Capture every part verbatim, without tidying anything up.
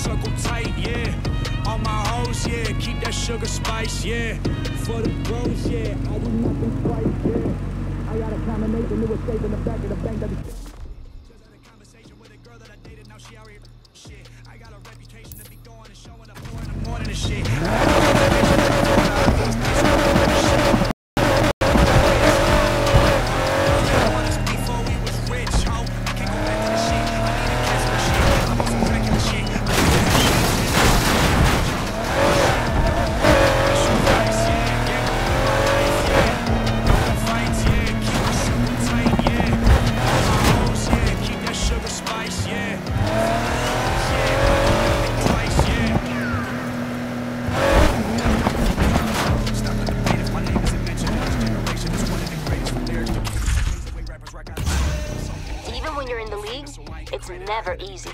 circle tight, yeah. All my hoes, yeah, keep that sugar spice, yeah. For the bros, yeah, I do nothing twice, yeah. I got a combination, new escape in the back of the bank that be. Just had a conversation with a girl that I dated, now she out here, shit. I got a reputation to be going and showing up four in the morning and shit. Even when you're in the league, it's never easy.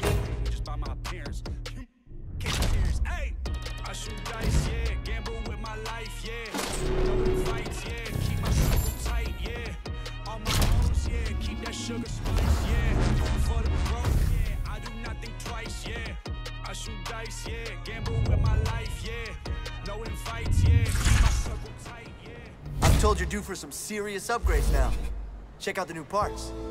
I shoot dice, yeah, gamble with my life, yeah. No fights, yeah, keep my circle tight, yeah. All my hoes, yeah, keep that sugar spice, yeah. For the bro, yeah, I do nothing twice, yeah. I shoot dice, yeah, gamble with my life, yeah. No fights, yeah, keep my circle tight, yeah. I'm told you're due for some serious upgrades now. Check out the new parts.